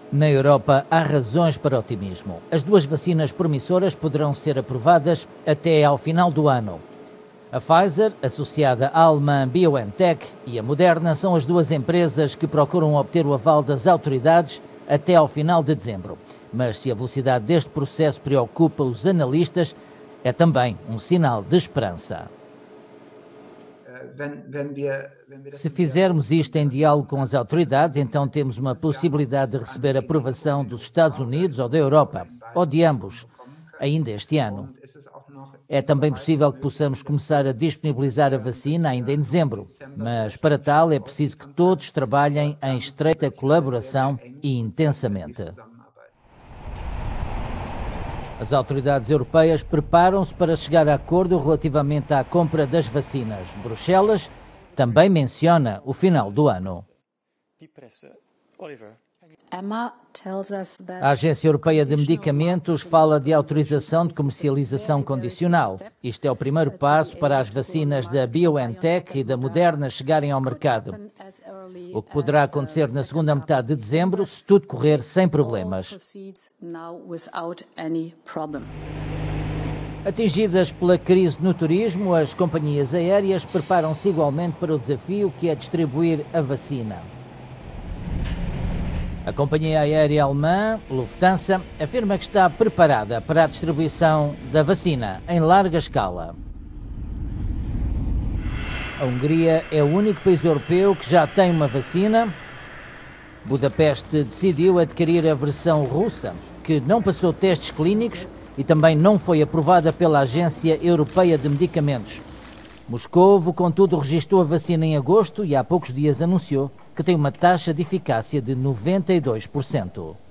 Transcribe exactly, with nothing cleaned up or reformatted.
Na Europa há razões para otimismo. As duas vacinas promissoras poderão ser aprovadas até ao final do ano. A Pfizer, associada à alemã BioNTech, e a Moderna são as duas empresas que procuram obter o aval das autoridades até ao final de dezembro. Mas se a velocidade deste processo preocupa os analistas, é também um sinal de esperança. Se fizermos isto em diálogo com as autoridades, então temos uma possibilidade de receber aprovação dos Estados Unidos ou da Europa, ou de ambos, ainda este ano. É também possível que possamos começar a disponibilizar a vacina ainda em dezembro, mas para tal é preciso que todos trabalhem em estreita colaboração e intensamente. As autoridades europeias preparam-se para chegar a acordo relativamente à compra das vacinas. Bruxelas também menciona o final do ano. A Agência Europeia de Medicamentos fala de autorização de comercialização condicional. Isto é o primeiro passo para as vacinas da BioNTech e da Moderna chegarem ao mercado, o que poderá acontecer na segunda metade de dezembro, se tudo correr sem problemas. Atingidas pela crise no turismo, as companhias aéreas preparam-se igualmente para o desafio que é distribuir a vacina. A companhia aérea alemã, Lufthansa, afirma que está preparada para a distribuição da vacina em larga escala. A Hungria é o único país europeu que já tem uma vacina. Budapeste decidiu adquirir a versão russa, que não passou testes clínicos e também não foi aprovada pela Agência Europeia de Medicamentos. Moscovo, contudo, registrou a vacina em agosto e há poucos dias anunciou que tem uma taxa de eficácia de noventa e dois por cento.